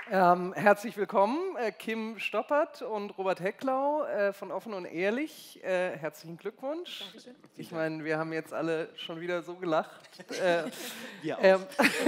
Herzlich willkommen, Kim Stoppert und Robert Hecklau von Offen und Ehrlich. Herzlichen Glückwunsch. Dankeschön. Ich meine, wir haben jetzt alle schon wieder so gelacht. Wir auch.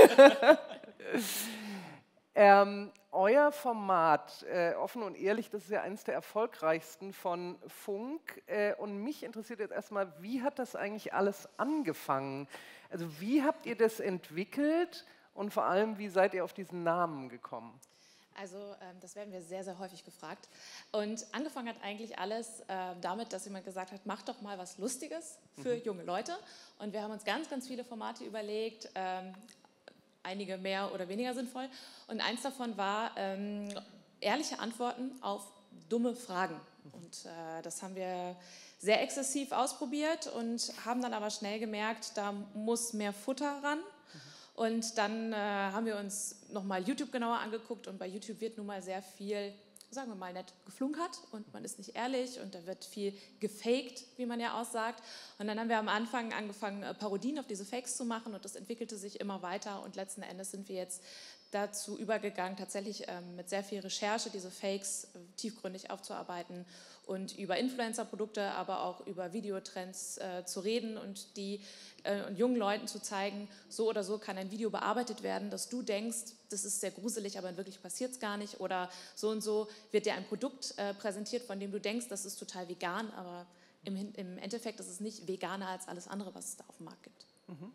Euer Format, Offen und Ehrlich, das ist ja eines der erfolgreichsten von Funk. Und mich interessiert jetzt erstmal, wie hat das eigentlich alles angefangen? Also wie habt ihr das entwickelt und vor allem, wie seid ihr auf diesen Namen gekommen? Also das werden wir sehr, sehr häufig gefragt. Und angefangen hat eigentlich alles damit, dass jemand gesagt hat, mach doch mal was Lustiges für junge Leute. Und wir haben uns ganz, ganz viele Formate überlegt, einige mehr oder weniger sinnvoll. Und eins davon war ehrliche Antworten auf dumme Fragen. Und das haben wir sehr exzessiv ausprobiert und haben dann aber schnell gemerkt, da muss mehr Futter ran. Und dann haben wir uns nochmal YouTube genauer angeguckt und bei YouTube wird nun mal sehr viel, sagen wir mal nett, geflunkert und man ist nicht ehrlich und da wird viel gefaked, wie man ja aussagt. Und dann haben wir am Anfang angefangen, Parodien auf diese Fakes zu machen und das entwickelte sich immer weiter und letzten Endes sind wir jetzt dazu übergegangen, tatsächlich mit sehr viel Recherche diese Fakes tiefgründig aufzuarbeiten und über Influencer-Produkte, aber auch über Videotrends zu reden und die jungen Leuten zu zeigen, so oder so kann ein Video bearbeitet werden, dass du denkst, das ist sehr gruselig, aber in Wirklichkeit passiert es gar nicht. Oder so und so wird dir ein Produkt präsentiert, von dem du denkst, das ist total vegan, aber im Endeffekt ist es nicht veganer als alles andere, was es da auf dem Markt gibt.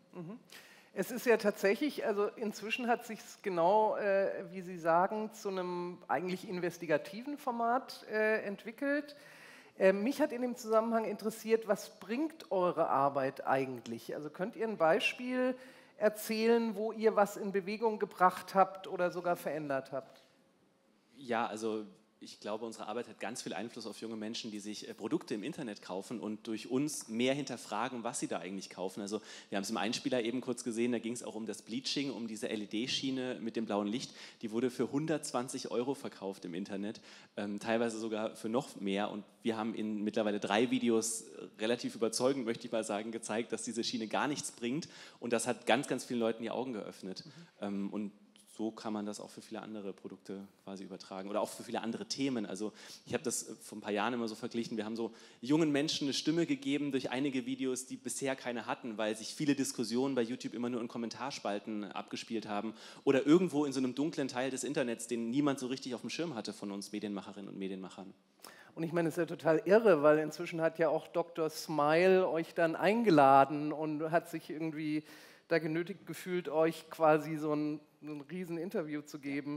Es ist ja tatsächlich, also inzwischen hat sich genau, wie Sie sagen, zu einem eigentlich investigativen Format entwickelt. Mich hat in dem Zusammenhang interessiert, was bringt eure Arbeit eigentlich? Also könnt ihr ein Beispiel erzählen, wo ihr was in Bewegung gebracht habt oder sogar verändert habt? Ja, also ich glaube, unsere Arbeit hat ganz viel Einfluss auf junge Menschen, die sich Produkte im Internet kaufen und durch uns mehr hinterfragen, was sie da eigentlich kaufen. Also wir haben es im Einspieler eben kurz gesehen, da ging es auch um das Bleaching, um diese LED-Schiene mit dem blauen Licht. Die wurde für 120 € verkauft im Internet, teilweise sogar für noch mehr. Und wir haben in mittlerweile 3 Videos relativ überzeugend, möchte ich mal sagen, gezeigt, dass diese Schiene gar nichts bringt. Und das hat ganz, ganz vielen Leuten die Augen geöffnet. Und so kann man das auch für viele andere Produkte quasi übertragen oder auch für viele andere Themen. Also ich habe das vor ein paar Jahren immer so verglichen, wir haben so jungen Menschen eine Stimme gegeben durch einige Videos, die bisher keine hatten, weil sich viele Diskussionen bei YouTube immer nur in Kommentarspalten abgespielt haben oder irgendwo in so einem dunklen Teil des Internets, den niemand so richtig auf dem Schirm hatte von uns Medienmacherinnen und Medienmachern. Und ich meine, es ist ja total irre, weil inzwischen hat ja auch Dr. Smile euch dann eingeladen und hat sich irgendwie da genötigt gefühlt, euch quasi so ein riesen Interview zu geben.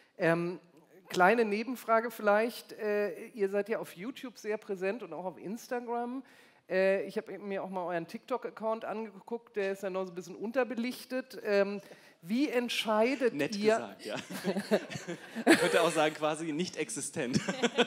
Kleine Nebenfrage vielleicht, ihr seid ja auf YouTube sehr präsent und auch auf Instagram. Ich habe mir auch mal euren TikTok-Account angeguckt, der ist ja noch so ein bisschen unterbelichtet. Wie entscheidet Nett ihr... gesagt, ja. Ich könnte auch sagen, quasi nicht existent.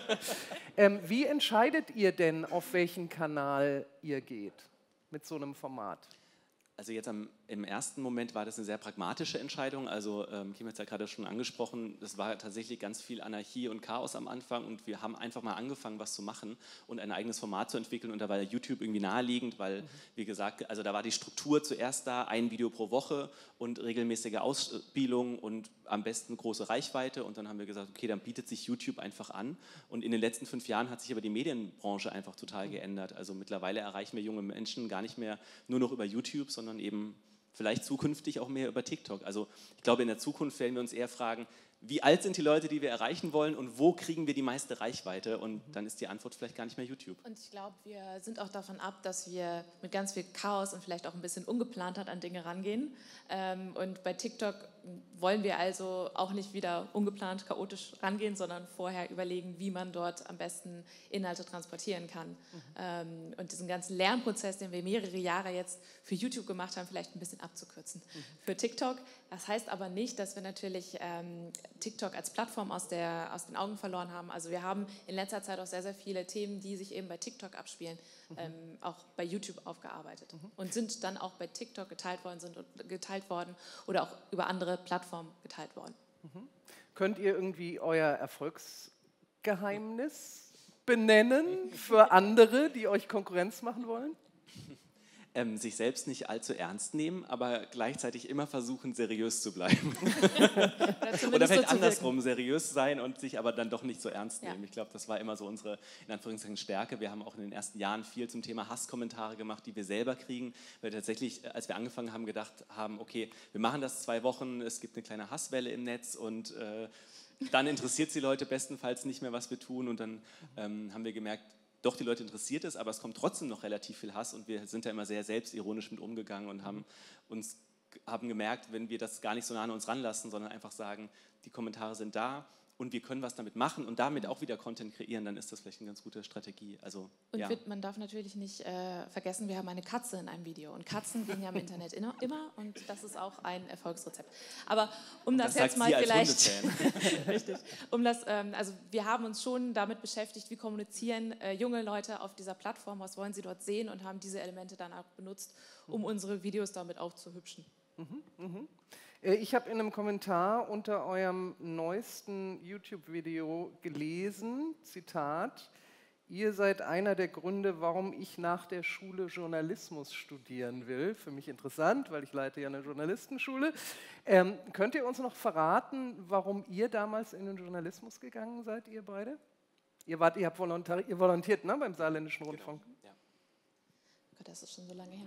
Wie entscheidet ihr denn, auf welchen Kanal ihr geht mit so einem Format? Also jetzt im ersten Moment war das eine sehr pragmatische Entscheidung. Also Kim hat es ja gerade schon angesprochen, es war tatsächlich ganz viel Anarchie und Chaos am Anfang und wir haben einfach mal angefangen, was zu machen und ein eigenes Format zu entwickeln und da war YouTube irgendwie naheliegend, weil, wie gesagt, also da war die Struktur zuerst da, ein Video pro Woche und regelmäßige Ausspielung und am besten große Reichweite und dann haben wir gesagt, okay, dann bietet sich YouTube einfach an und in den letzten 5 Jahren hat sich aber die Medienbranche einfach total geändert. Also mittlerweile erreichen wir junge Menschen gar nicht mehr nur noch über YouTube, sondern eben vielleicht zukünftig auch mehr über TikTok. Also ich glaube, in der Zukunft werden wir uns eher fragen, wie alt sind die Leute, die wir erreichen wollen und wo kriegen wir die meiste Reichweite? Und dann ist die Antwort vielleicht gar nicht mehr YouTube. Und ich glaube, wir sind auch davon ab, dass wir mit ganz viel Chaos und vielleicht auch ein bisschen Ungeplantheit an Dinge rangehen. Und bei TikTok wollen wir also auch nicht wieder ungeplant, chaotisch rangehen, sondern vorher überlegen, wie man dort am besten Inhalte transportieren kann. Und diesen ganzen Lernprozess, den wir mehrere Jahre jetzt für YouTube gemacht haben, vielleicht ein bisschen abzukürzen. Für TikTok. Das heißt aber nicht, dass wir natürlich TikTok als Plattform aus den Augen verloren haben. Also wir haben in letzter Zeit auch sehr, sehr viele Themen, die sich eben bei TikTok abspielen, auch bei YouTube aufgearbeitet und sind dann auch bei TikTok geteilt worden oder auch über andere Plattformen geteilt worden. Könnt ihr irgendwie euer Erfolgsgeheimnis benennen für andere, die euch Konkurrenz machen wollen? sich selbst nicht allzu ernst nehmen, aber gleichzeitig immer versuchen, seriös zu bleiben. Oder vielleicht andersrum, seriös sein und sich aber dann doch nicht so ernst nehmen. Ich glaube, das war immer so unsere, in Anführungszeichen, Stärke. Wir haben auch in den ersten Jahren viel zum Thema Hasskommentare gemacht, die wir selber kriegen, weil tatsächlich, als wir angefangen haben, gedacht haben, okay, wir machen das 2 Wochen, es gibt eine kleine Hasswelle im Netz und dann interessiert es die Leute bestenfalls nicht mehr, was wir tun und dann haben wir gemerkt, doch, die Leute interessiert es, aber es kommt trotzdem noch relativ viel Hass und wir sind da immer sehr selbstironisch mit umgegangen und haben gemerkt, wenn wir das gar nicht so nah an uns ranlassen, sondern einfach sagen, die Kommentare sind da und wir können was damit machen und damit auch wieder Content kreieren, dann ist das vielleicht eine ganz gute Strategie. Also, und man darf natürlich nicht vergessen, wir haben eine Katze in einem Video und Katzen gehen ja im Internet immer und das ist auch ein Erfolgsrezept. Aber um das jetzt mal vielleicht... Richtig. Also wir haben uns schon damit beschäftigt, wie kommunizieren junge Leute auf dieser Plattform, was wollen sie dort sehen und haben diese Elemente dann auch benutzt, um unsere Videos damit aufzuhübschen. Ich habe in einem Kommentar unter eurem neuesten YouTube-Video gelesen, Zitat, ihr seid einer der Gründe, warum ich nach der Schule Journalismus studieren will. Für mich interessant, weil ich leite ja eine Journalistenschule. Könnt ihr uns noch verraten, warum ihr damals in den Journalismus gegangen seid, ihr beide? Ihr habt volontiert, ne, beim Saarländischen Rundfunk? Genau. Ja. Gott, das ist schon so lange her.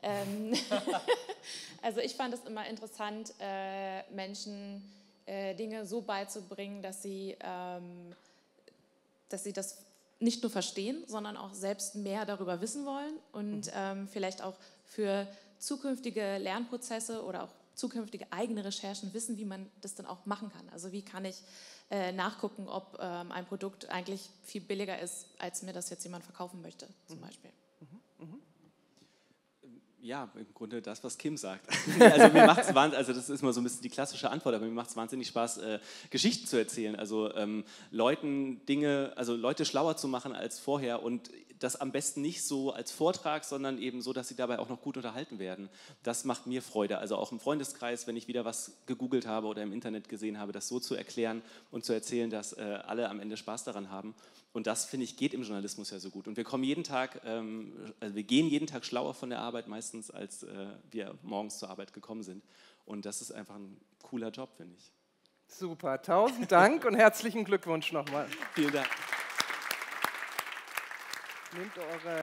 Also ich fand es immer interessant, Menschen Dinge so beizubringen, dass sie das nicht nur verstehen, sondern auch selbst mehr darüber wissen wollen und vielleicht auch für zukünftige Lernprozesse oder auch zukünftige eigene Recherchen wissen, wie man das dann auch machen kann. Also wie kann ich nachgucken, ob ein Produkt eigentlich viel billiger ist, als mir das jetzt jemand verkaufen möchte, zum Beispiel. Ja, im Grunde das, was Kim sagt. Also mir macht es wahnsinnig, also das ist mal so ein bisschen die klassische Antwort, aber mir macht es wahnsinnig Spaß, Geschichten zu erzählen. Also Leute schlauer zu machen als vorher und das am besten nicht so als Vortrag, sondern eben so, dass sie dabei auch noch gut unterhalten werden. Das macht mir Freude. Also auch im Freundeskreis, wenn ich wieder was gegoogelt habe oder im Internet gesehen habe, das so zu erklären und zu erzählen, dass alle am Ende Spaß daran haben. Und das, finde ich, geht im Journalismus ja so gut. Und wir kommen jeden Tag, wir gehen jeden Tag schlauer von der Arbeit meistens, als wir morgens zur Arbeit gekommen sind. Und das ist einfach ein cooler Job, finde ich. Super, 1000 Dank und herzlichen Glückwunsch nochmal. Vielen Dank. Nehmt eure